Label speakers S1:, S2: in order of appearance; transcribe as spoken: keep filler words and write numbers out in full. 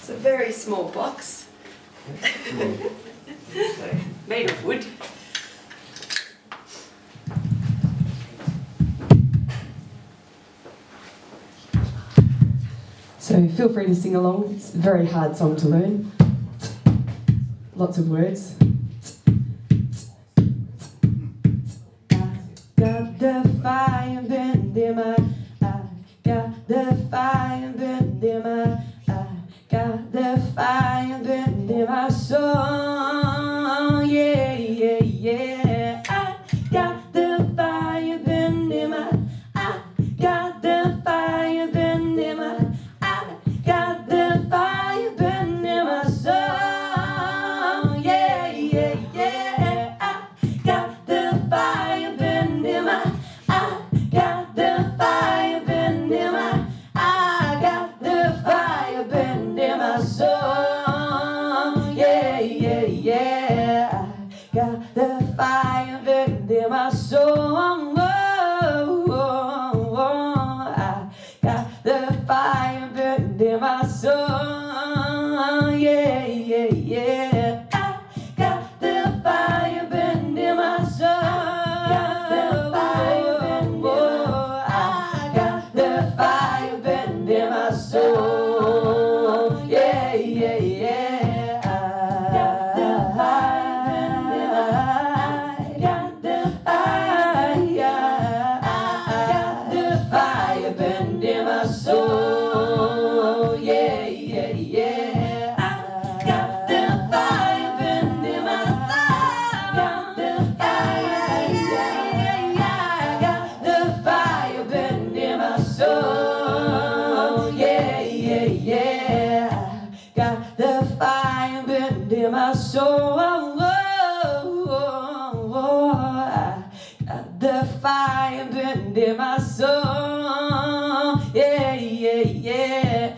S1: It's a very small box. Made of wood.
S2: So feel free to sing along. It's a very hard song to learn. Lots of words. I got the fire burning in my I got the fire burning in my I got the fire burning in my soul. Yeah, yeah, yeah. I got the fire burning in my I got the fire burning in my I got the fire burning in my soul. Yeah, yeah, yeah. I got the fire burning in my I got the fire burning in my I got the fire burning in my soul. Yeah, yeah, yeah. I got the fire burning in my soul. I got the fire burning in my soul. Yeah, yeah, yeah. I got the fire burning in my soul. Got the fire burning in my I got the fire burning in my soul. Yeah, yeah, yeah. I got the fire burning in my I got the fire. I got the fire burning in my soul. Yeah, yeah, yeah. I got the fire burning in my soul. Got the fire, yeah, yeah. I got the fire burning in my soul. Yeah, yeah, yeah. I got the fire burning in my soul. I got the fire burning in my soul. Yeah, yeah, yeah.